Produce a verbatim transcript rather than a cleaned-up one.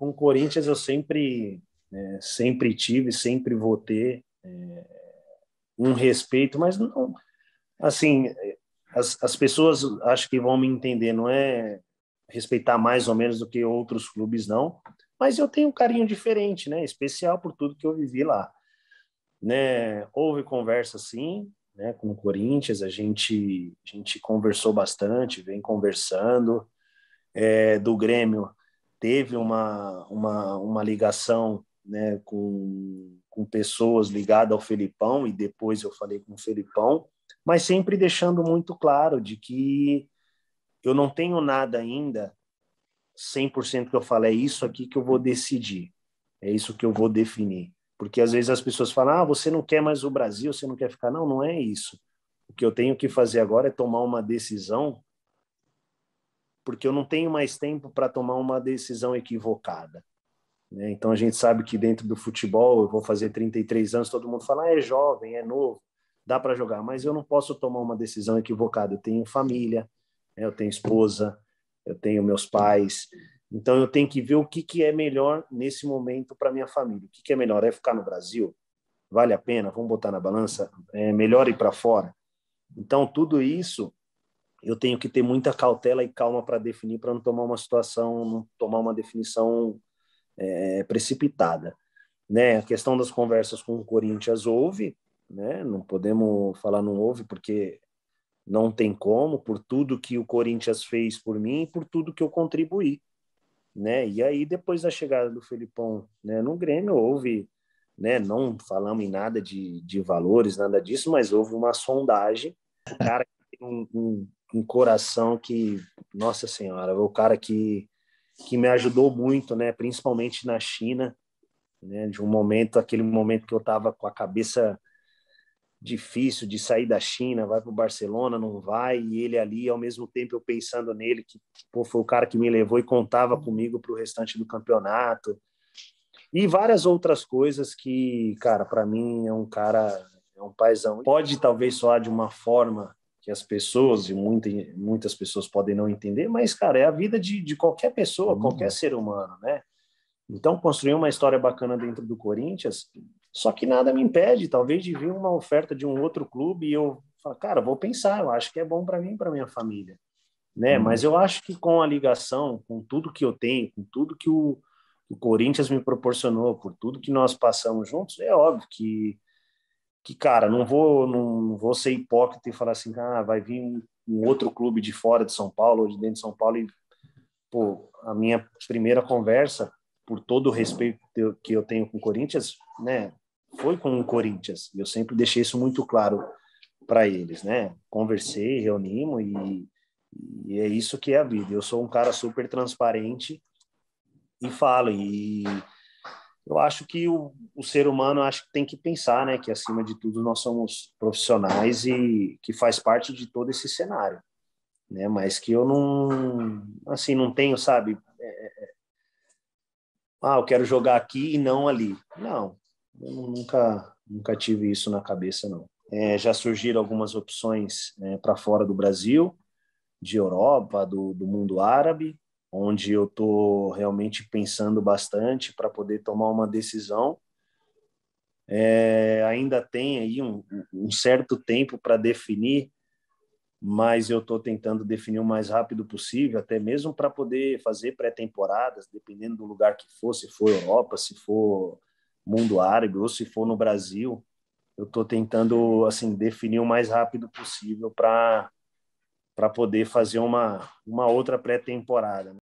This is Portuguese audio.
com o Corinthians eu sempre, é, sempre tive, sempre vou ter é, um respeito, mas não, assim, as, as pessoas acho que vão me entender, não é respeitar mais ou menos do que outros clubes, não, mas eu tenho um carinho diferente, né? Especial por tudo que eu vivi lá, né? Houve conversa, sim, né? Com o Corinthians, a gente, a gente conversou bastante, vem conversando, é, do Grêmio teve uma, uma, uma ligação, né, com, com pessoas ligadas ao Felipão, e depois eu falei com o Felipão, mas sempre deixando muito claro de que eu não tenho nada ainda cem por cento que eu falo, é isso aqui que eu vou decidir, é isso que eu vou definir. Porque às vezes as pessoas falam, ah, você não quer mais o Brasil, você não quer ficar. Não, não é isso. O que eu tenho que fazer agora é tomar uma decisão, porque eu não tenho mais tempo para tomar uma decisão equivocada, né? Então a gente sabe que dentro do futebol, eu vou fazer trinta e três anos, todo mundo fala, ah, é jovem, é novo, dá para jogar, mas eu não posso tomar uma decisão equivocada. Eu tenho família, né? Eu tenho esposa, eu tenho meus pais, então eu tenho que ver o que, que é melhor nesse momento para minha família. O que, que é melhor? É ficar no Brasil? Vale a pena? Vamos botar na balança? É melhor ir para fora? Então tudo isso eu tenho que ter muita cautela e calma para definir, para não tomar uma situação, não tomar uma definição é, precipitada, né? A questão das conversas com o Corinthians houve, né? Não podemos falar não houve, porque não tem como, por tudo que o Corinthians fez por mim e por tudo que eu contribuí, né? E aí, depois da chegada do Felipão, né, no Grêmio, houve, né? Não falamos em nada de, de valores, nada disso, mas houve uma sondagem. O cara tem um, um, um coração que, nossa senhora, o cara que que me ajudou muito, né, principalmente na China, né, de um momento, aquele momento que eu estava com a cabeça difícil de sair da China, vai para o Barcelona, não vai, e ele ali, ao mesmo tempo eu pensando nele, que pô, foi o cara que me levou e contava comigo para o restante do campeonato, e várias outras coisas que, cara, para mim é um cara, é um paizão. Pode talvez soar de uma forma que as pessoas, e muita, muitas pessoas podem não entender, mas, cara, é a vida de, de qualquer pessoa, qualquer ser humano, né? Então, construir uma história bacana dentro do Corinthians, só que nada me impede, talvez, de vir uma oferta de um outro clube e eu falar, cara, vou pensar, eu acho que é bom para mim e para minha família, né? Mas eu acho que com a ligação, com tudo que eu tenho, com tudo que o, o Corinthians me proporcionou, por tudo que nós passamos juntos, é óbvio que que, cara, não vou, não vou ser hipócrita e falar assim, ah, vai vir um, um outro clube de fora de São Paulo ou de dentro de São Paulo e, pô, a minha primeira conversa, por todo o respeito que eu tenho com o Corinthians, né, foi com o Corinthians. Eu sempre deixei isso muito claro para eles, né? Conversei, reunimos e, e é isso que é a vida. Eu sou um cara super transparente e falo, e eu acho que o, o ser humano acho que tem que pensar, né, que acima de tudo nós somos profissionais e que faz parte de todo esse cenário, né, mas que eu não, assim, não tenho, sabe, ah, eu quero jogar aqui e não ali. Não, eu nunca, nunca tive isso na cabeça, não. É, já surgiram algumas opções é, para fora do Brasil, de Europa, do, do mundo árabe, onde eu estou realmente pensando bastante para poder tomar uma decisão. É, ainda tem aí um, um certo tempo para definir, mas eu estou tentando definir o mais rápido possível, até mesmo para poder fazer pré-temporadas, dependendo do lugar que for, se for Europa, se for mundo árabe ou se for no Brasil. Eu estou tentando assim definir o mais rápido possível para para poder fazer uma, uma outra pré-temporada.